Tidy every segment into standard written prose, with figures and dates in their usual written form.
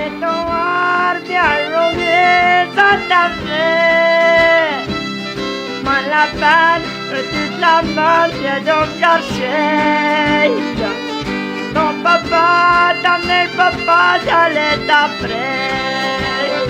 Et ton noir bien rongé, ça t'a fait mal la peine que toute la main vient donc chercher. Ton papa, ta mère, papa, t'allait après.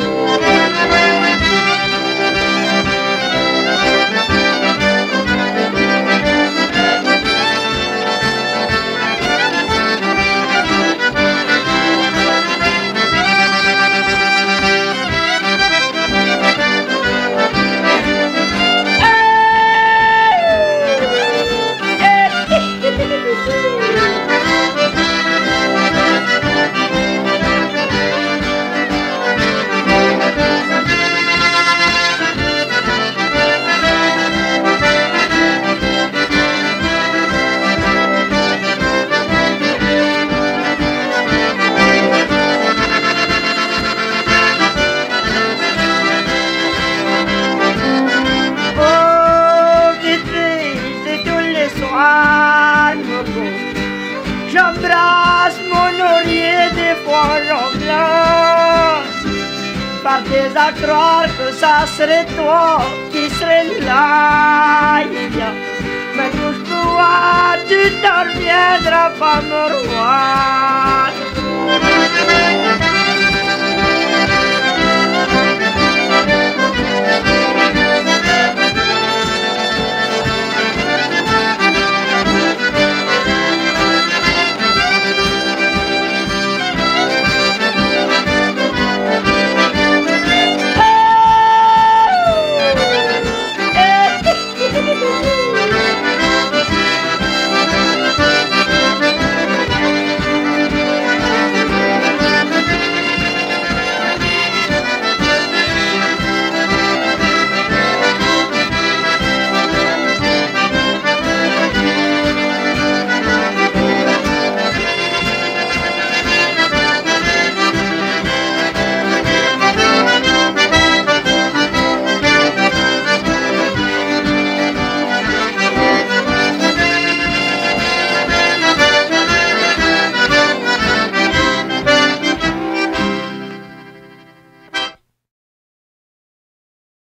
J'embrasse mon oreiller des fois en glace. Par des à croire que ça serait toi qui serais là. Mais bouge toi, tu t'en reviendras pas me revoir.